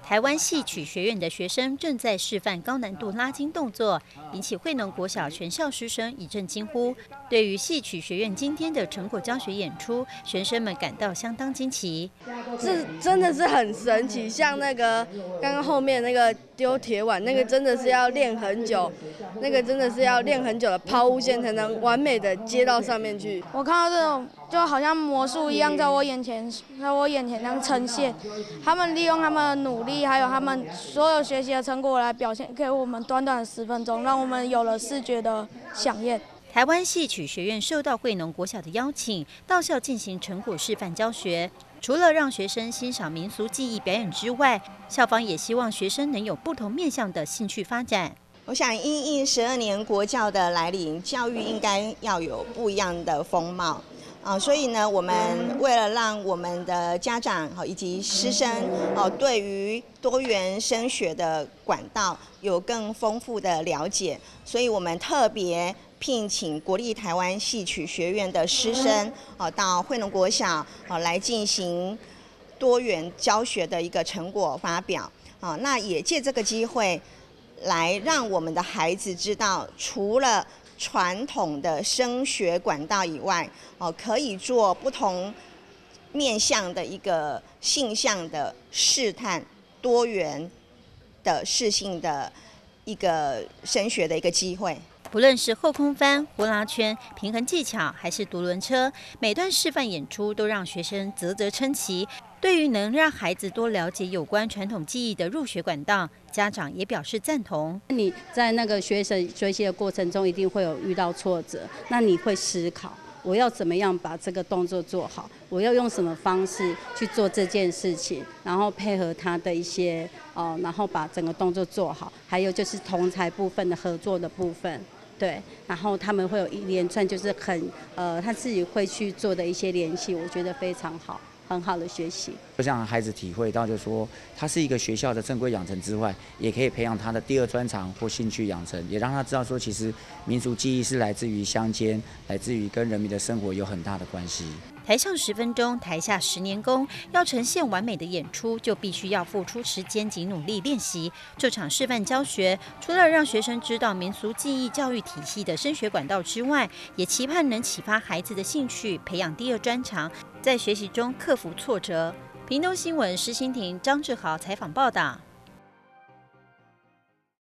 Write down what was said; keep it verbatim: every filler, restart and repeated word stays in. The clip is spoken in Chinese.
台湾戏曲学院的学生正在示范高难度拉筋动作，引起惠农国小全校师生一阵惊呼。对于戏曲学院今天的成果教学演出，学生们感到相当惊奇。 这真的是很神奇，像那个刚刚后面那个丢铁碗，那个真的是要练很久，那个真的是要练很久的抛物线才能完美的接到上面去。 我看到这种就好像魔术一样，在我眼前，在我眼前这样呈现。他们利用他们的努力，还有他们所有学习的成果来表现给我们短短的十分钟，让我们有了视觉的飨宴。 台湾戏曲学院受到惠农国小的邀请，到校进行成果示范教学。除了让学生欣赏民俗技艺表演之外，校方也希望学生能有不同面向的兴趣发展。 我想因应十二年国教的来临，教育应该要有不一样的风貌。啊，所以呢，我们为了让我们的家长以及师生哦，对于多元升学的管道有更丰富的了解，所以我们特别聘请国立台湾戏曲学院的师生哦，到惠农国小哦来进行多元教学的一个成果发表。啊，那也借这个机会来让我们的孩子知道，除了传统的升学管道以外，哦，可以做不同面向的一个性向的试探，多元的适性的一个升学的一个机会。 不论是后空翻、呼啦圈、平衡技巧，还是独轮车，每段示范演出都让学生啧啧称奇。对于能让孩子多了解有关传统技艺的入学管道，家长也表示赞同。 你在那个学生学习的过程中，一定会有遇到挫折，那你会思考，我要怎么样把这个动作做好？我要用什么方式去做这件事情？然后配合他的一些哦，然后把整个动作做好。还有就是同才部分的合作的部分。对，然后他们会有一连串，就是很呃，他自己会去做的一些联系，我觉得非常好，很好的学习。 就让孩子体会到，就是说，它是一个学校的正规养成之外，也可以培养他的第二专长或兴趣养成，也让他知道说，其实民俗技艺是来自于乡间，来自于跟人民的生活有很大的关系。 台上十分钟，台下十年功。要呈现完美的演出，就必须要付出时间及努力练习。这场示范教学，除了让学生知道民俗技艺教育体系的升学管道之外，也期盼能启发孩子的兴趣，培养第二专长，在学习中克服挫折。屏东新闻施欣婷、张志豪采访报道。